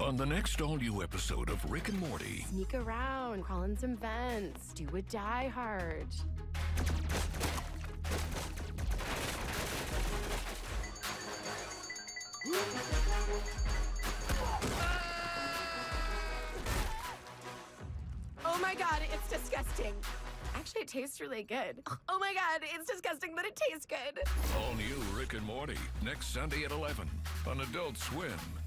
On the next all-new episode of Rick and Morty. Sneak around, crawl in some vents, do a Die Hard. Oh my god, it's disgusting. Actually, it tastes really good. Oh my god, it's disgusting, but it tastes good. All new Rick and Morty, next Sunday at 11 on Adult Swim.